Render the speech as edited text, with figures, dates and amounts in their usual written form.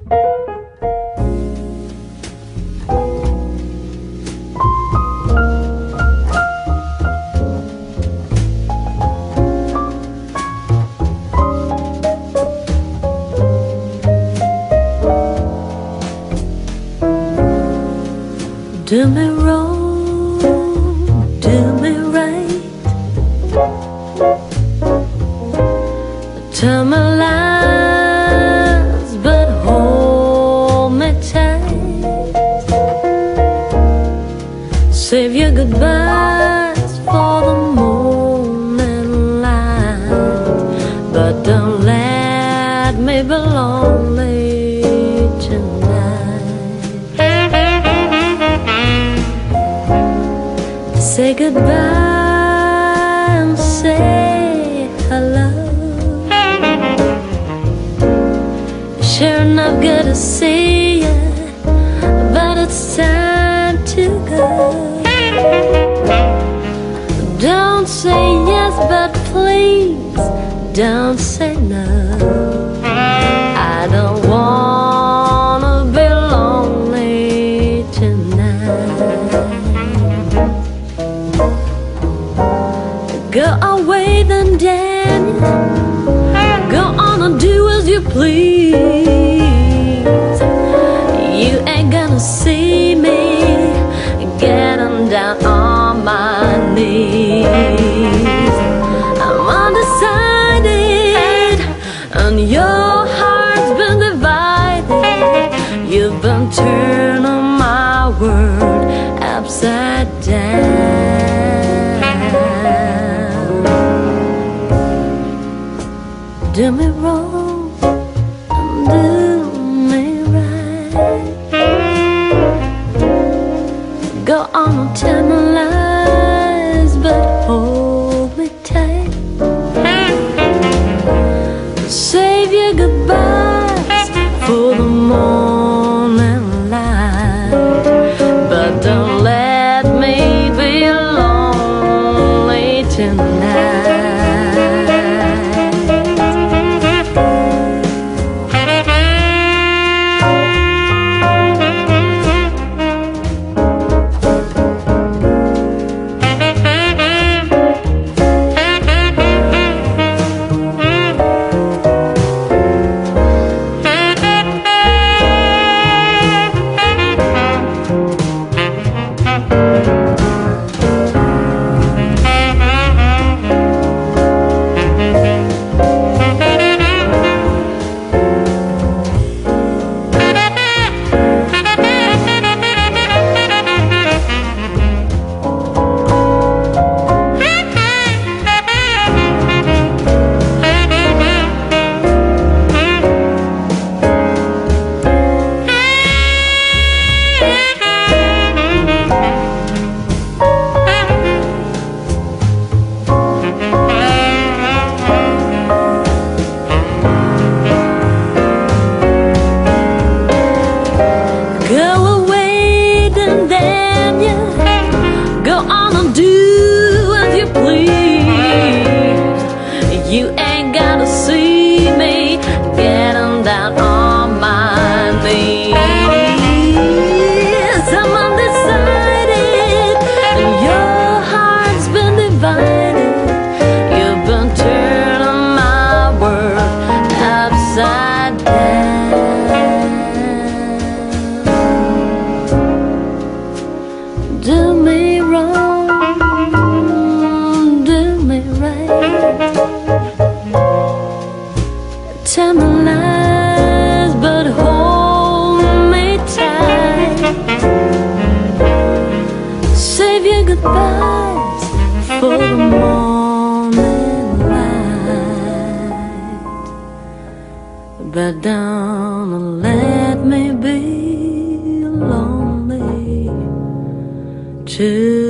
Do me wrong, do me right, tell me lies, but hold me tight. Save your goodbyes for the morning light, but don't let me be lonely tonight. Say goodbye and say hello. Sure enough, good to see you, but it's time to go. Don't say yes, but please don't say no. I don't wanna be lonely tonight. Go away then, Daniel. Go on and do as you please. You ain't gonna see me getting down on my knees. I'm undecided, and your heart's been divided. You've been turning my world upside down. Do me wrong and do me right. Go on and tell me lies, but hold me tight. Save your goodbyes for the morning light, but don't let me be lonely tonight. You ain't gotta see me getting down on my knees. I'm undecided, and your heart's been divided. You've been turning my world upside down. Do me wrong, do me right. Tell me lies, but hold me tight. Save your goodbyes for the morning light, but don't let me be lonely too.